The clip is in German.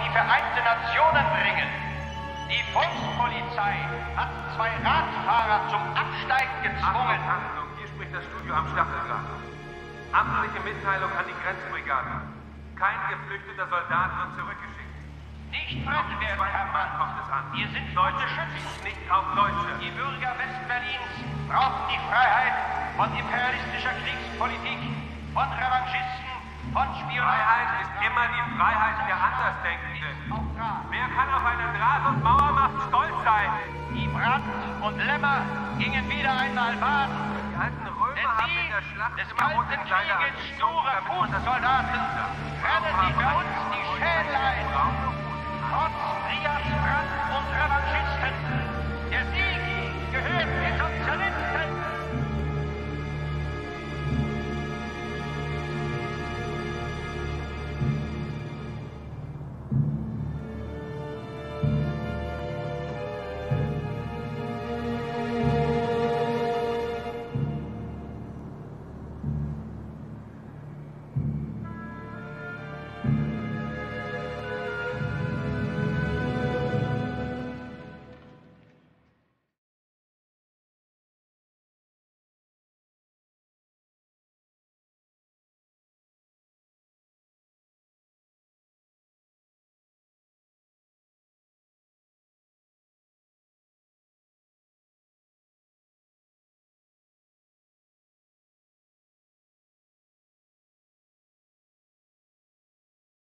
die Vereinten Nationen bringen. Die Volkspolizei hat 2 Radfahrer zum Absteigen gezwungen. Achtung, hier spricht das Studio am Stacheldraht. Amtliche Mitteilung an die Grenzbrigade. Kein geflüchteter Soldat wird zurückgeschickt. Nicht fremd werden, Herr Mann. Kommt es an. Wir sind Deutsche Schützen. schießen nicht auf Deutsche. Die Bürger Westberlins brauchen die Freiheit von imperialistischer Kriegspolitik, von Revanchisten, von Spionage. Freiheit ist immer die Freiheit der Andersdenkenden. Wer kann auf eine Draht- und Mauermacht stolz sein? Die Brandt und Lemmer gingen wieder einmal baden. Die alten Römer Denn haben die in der Schlacht des immer rote Kalten Kleider Krieges angezogen, sture damit man das Fußsoldaten rennen sich für uns die Schädel ein.